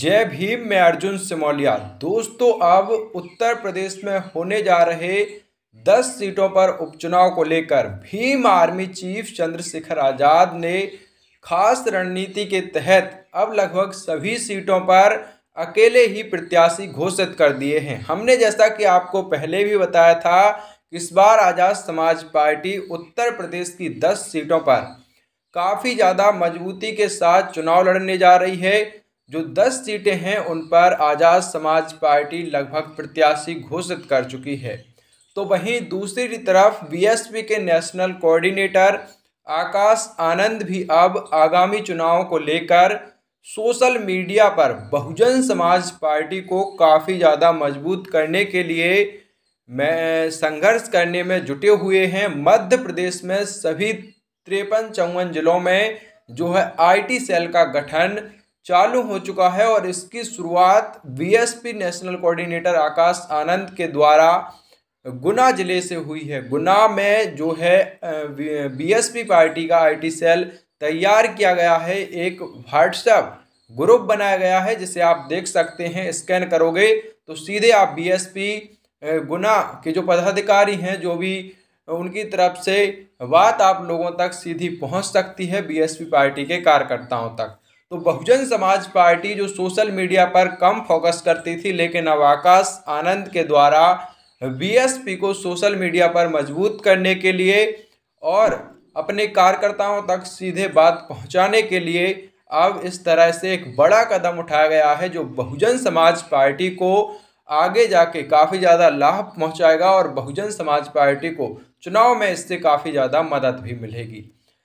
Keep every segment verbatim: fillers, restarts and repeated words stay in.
जय भीम। मैं अर्जुन सिमोलिया। दोस्तों, अब उत्तर प्रदेश में होने जा रहे दस सीटों पर उपचुनाव को लेकर भीम आर्मी चीफ चंद्रशेखर आजाद ने खास रणनीति के तहत अब लगभग सभी सीटों पर अकेले ही प्रत्याशी घोषित कर दिए हैं। हमने जैसा कि आपको पहले भी बताया था, इस बार आजाद समाज पार्टी उत्तर प्रदेश की दस सीटों पर काफ़ी ज़्यादा मजबूती के साथ चुनाव लड़ने जा रही है। जो दस सीटें हैं उन पर आज़ाद समाज पार्टी लगभग प्रत्याशी घोषित कर चुकी है। तो वहीं दूसरी तरफ बीएसपी के नेशनल कोऑर्डिनेटर आकाश आनंद भी अब आगामी चुनाव को लेकर सोशल मीडिया पर बहुजन समाज पार्टी को काफ़ी ज़्यादा मजबूत करने के लिए मैं संघर्ष करने में जुटे हुए हैं। मध्य प्रदेश में सभी तिरपन चौवन जिलों में जो है आईटी सेल का गठन चालू हो चुका है और इसकी शुरुआत BSP national coordinator Akash Anand के द्वारा गुना जिले से हुई है। गुना में जो है बीएसपी पार्टी का आईटी सेल तैयार किया गया है। एक व्हाट्सएप ग्रुप बनाया गया है जिसे आप देख सकते हैं। स्कैन करोगे तो सीधे आप बीएसपी गुना के जो पदाधिकारी हैं, जो भी उनकी तरफ से बात आप लोगों तक सीधी पहुंच सकती है, बीएसपी पार्टी के कार्यकर्ताओं तक। तो बहुजन समाज पार्टी जो सोशल मीडिया पर कम फोकस करती थी, लेकिन अब आकाश आनंद के द्वारा बीएसपी को सोशल मीडिया पर मजबूत करने के लिए और अपने कार्यकर्ताओं तक सीधे बात पहुंचाने के लिए अब इस तरह से एक बड़ा कदम उठाया गया है, जो बहुजन समाज पार्टी को आगे जाके काफ़ी ज़्यादा लाभ पहुंचाएगा और बहुजन समाज पार्टी को चुनाव में इससे काफ़ी ज़्यादा मदद भी मिलेगी।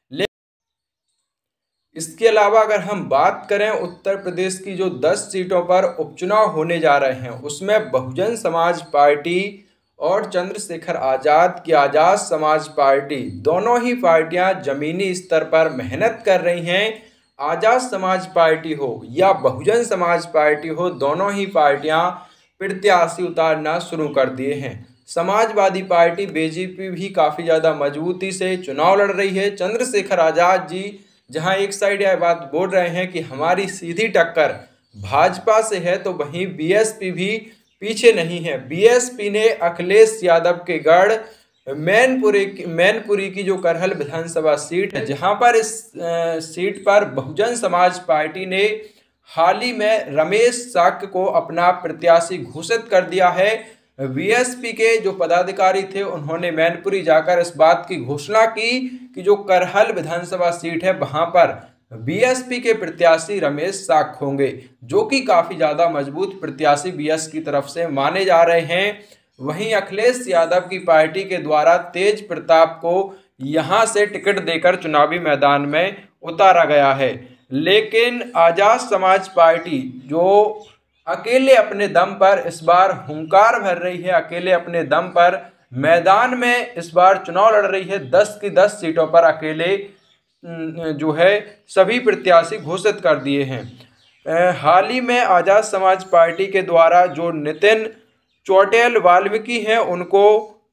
इसके अलावा अगर हम बात करें उत्तर प्रदेश की जो दस सीटों पर उपचुनाव होने जा रहे हैं, उसमें बहुजन समाज पार्टी और चंद्रशेखर आज़ाद की आज़ाद समाज पार्टी दोनों ही पार्टियां जमीनी स्तर पर मेहनत कर रही हैं। आज़ाद समाज पार्टी हो या बहुजन समाज पार्टी हो, दोनों ही पार्टियां प्रत्याशी उतारना शुरू कर दिए हैं। समाजवादी पार्टी बीजेपी भी काफ़ी ज़्यादा मजबूती से चुनाव लड़ रही है। चंद्रशेखर आज़ाद जी जहां एक साइड यह बात बोल रहे हैं कि हमारी सीधी टक्कर भाजपा से है, तो वहीं बीएसपी भी पीछे नहीं है। बीएसपी ने अखिलेश यादव के गढ़ मैनपुरी की मैनपुरी की जो करहल विधानसभा सीट है, जहां पर इस आ, सीट पर बहुजन समाज पार्टी ने हाल ही में रमेश साक्य को अपना प्रत्याशी घोषित कर दिया है। बीएसपी के जो पदाधिकारी थे उन्होंने मैनपुरी जाकर इस बात की घोषणा की कि जो करहल विधानसभा सीट है वहां पर बीएसपी के प्रत्याशी रमेश साक्य होंगे, जो कि काफ़ी ज़्यादा मजबूत प्रत्याशी बीएस की तरफ से माने जा रहे हैं। वहीं अखिलेश यादव की पार्टी के द्वारा तेज प्रताप को यहां से टिकट देकर चुनावी मैदान में उतारा गया है। लेकिन आज़ाद समाज पार्टी जो अकेले अपने दम पर इस बार हुंकार भर रही है, अकेले अपने दम पर मैदान में इस बार चुनाव लड़ रही है। दस की दस सीटों पर अकेले जो है सभी प्रत्याशी घोषित कर दिए हैं। हाल ही में आज़ाद समाज पार्टी के द्वारा जो नितिन चौटेल वाल्मीकि हैं, उनको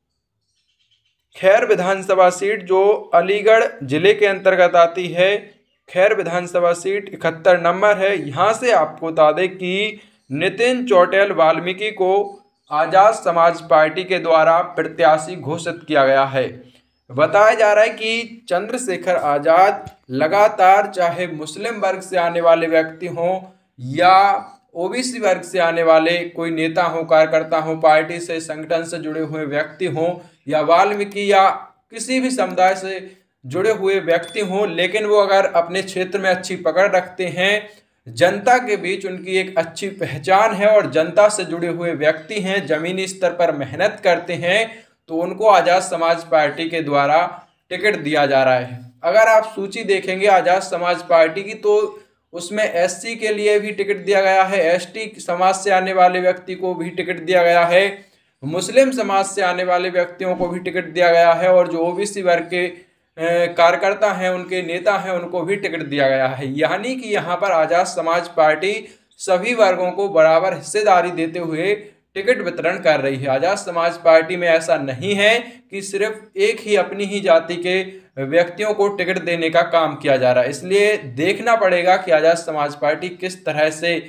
खैर विधानसभा सीट जो अलीगढ़ जिले के अंतर्गत आती है, खैर विधानसभा सीट इकहत्तर नंबर है, यहाँ से आपको बता दें कि नितिन चौटेल वाल्मीकि को आज़ाद समाज पार्टी के द्वारा प्रत्याशी घोषित किया गया है। बताया जा रहा है कि चंद्रशेखर आज़ाद लगातार चाहे मुस्लिम वर्ग से आने वाले व्यक्ति हों या ओबीसी वर्ग से आने वाले कोई नेता हो, कार्यकर्ता हो, पार्टी से संगठन से जुड़े हुए व्यक्ति हों या वाल्मीकि या किसी भी समुदाय से जुड़े हुए व्यक्ति हों, लेकिन वो अगर अपने क्षेत्र में अच्छी पकड़ रखते हैं, जनता के बीच उनकी एक अच्छी पहचान है और जनता से जुड़े हुए व्यक्ति हैं, ज़मीनी स्तर पर मेहनत करते हैं, तो उनको आज़ाद समाज पार्टी के द्वारा टिकट दिया जा रहा है। अगर आप सूची देखेंगे आज़ाद समाज पार्टी की, तो उसमें एससी के लिए भी टिकट दिया गया है, एसटी समाज से आने वाले व्यक्ति को भी टिकट दिया गया है, मुस्लिम समाज से आने वाले व्यक्तियों को भी टिकट दिया गया है और जो ओबीसी वर्ग के कार्यकर्ता हैं, उनके नेता हैं, उनको भी टिकट दिया गया है। यानी कि यहाँ पर आज़ाद समाज पार्टी सभी वर्गों को बराबर हिस्सेदारी देते हुए टिकट वितरण कर रही है। आज़ाद समाज पार्टी में ऐसा नहीं है कि सिर्फ एक ही अपनी ही जाति के व्यक्तियों को टिकट देने का काम किया जा रहा है। इसलिए देखना पड़ेगा कि आज़ाद समाज पार्टी किस तरह से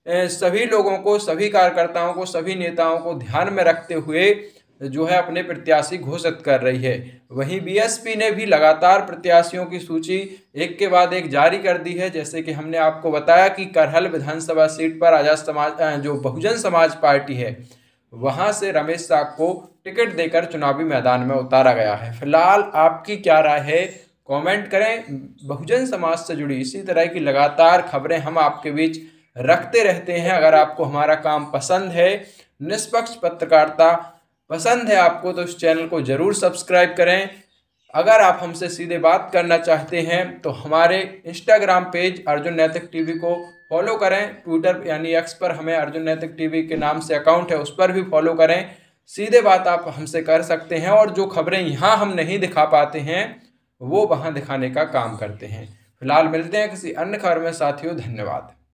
सभी लोगों को, सभी कार्यकर्ताओं को, सभी नेताओं को ध्यान में रखते हुए जो है अपने प्रत्याशी घोषित कर रही है। वहीं बीएसपी ने भी लगातार प्रत्याशियों की सूची एक के बाद एक जारी कर दी है। जैसे कि हमने आपको बताया कि करहल विधानसभा सीट पर आजाद समाज जो बहुजन समाज पार्टी है वहां से रमेश साग को टिकट देकर चुनावी मैदान में उतारा गया है। फिलहाल आपकी क्या राय है, कमेंट करें। बहुजन समाज से जुड़ी इसी तरह की लगातार खबरें हम आपके बीच रखते रहते हैं। अगर आपको हमारा काम पसंद है, निष्पक्ष पत्रकारिता पसंद है आपको, तो इस चैनल को जरूर सब्सक्राइब करें। अगर आप हमसे सीधे बात करना चाहते हैं तो हमारे इंस्टाग्राम पेज अर्जुन नैतिक टीवी को फॉलो करें। ट्विटर यानी एक्स पर हमें अर्जुन नैतिक टीवी के नाम से अकाउंट है, उस पर भी फॉलो करें। सीधे बात आप हमसे कर सकते हैं और जो खबरें यहाँ हम नहीं दिखा पाते हैं वो वहाँ दिखाने का काम करते हैं। फिलहाल मिलते हैं किसी अन्य खबर में साथियों, धन्यवाद।